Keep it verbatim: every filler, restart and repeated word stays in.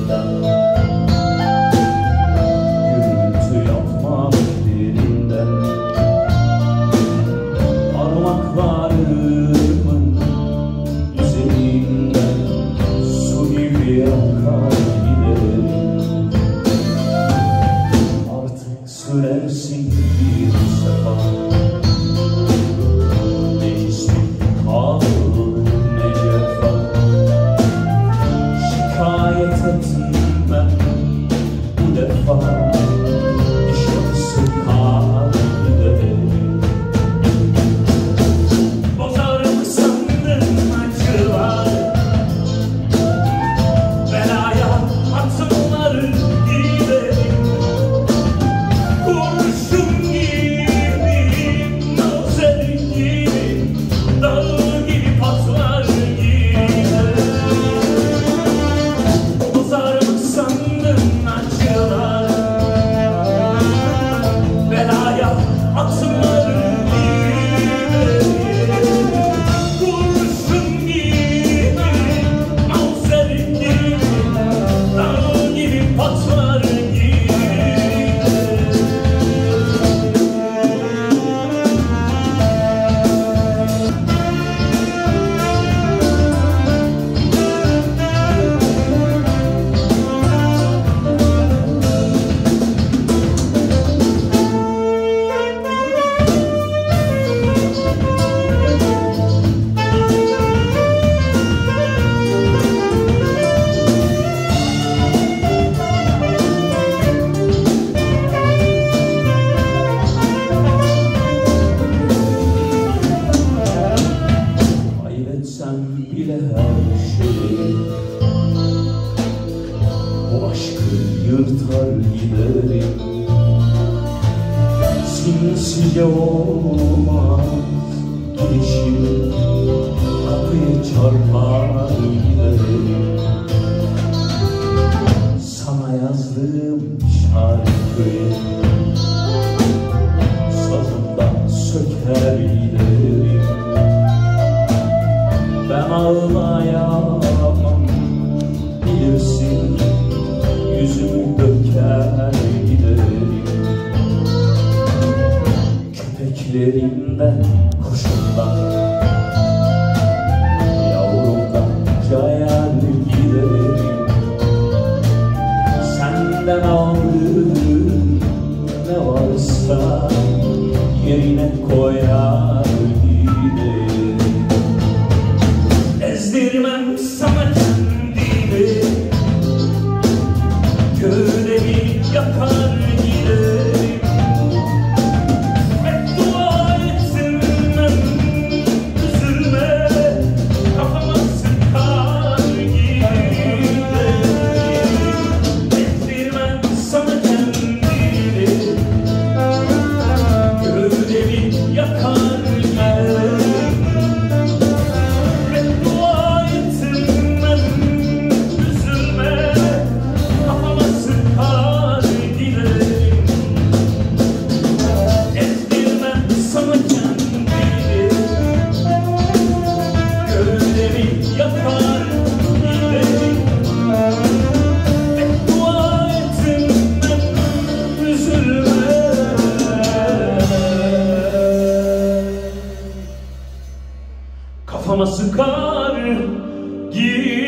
sesinden. Gürültü yapmam derinden. Parmaklarımın üzerinden su gibi akar giderim. Artık sürersin bir sefa. Ne ismin kaldı ne cefa. Şikayet etmem bu defa. İşte sıkar giderim. Bozarım sandın acılar. Belaya atımları giderim. Kurşun gibi, nazer gibi, dağ gibi patlar giderim. Bozarım sandın acılar. Belaya atımları giderim. Kurşun gibi, nazer gibi, dağ gibi patlar giderim. Kaybetsem bile her şeyi, o aşkı yırtar giderim. Sinsice olmaz gidişim, kapıyı çarpar giderim. Sana yazdığım şarkıyı sazımdan söker giderim. Ben ağlayamam bilirsin, yüzümü döker giderim. Köpeklerimden koşundan, yavrumdan cayar giderim. Senden aldığım ne varsa yerine koyar giderim. Ezdirmem sana kendimi, gövdemi yakar giderim. Beddua etmem, üzülme, kafama sıkar giderim. Ezdirmem sana kendimi, gövdemi yakar giderim. Kafama sıkar giderim.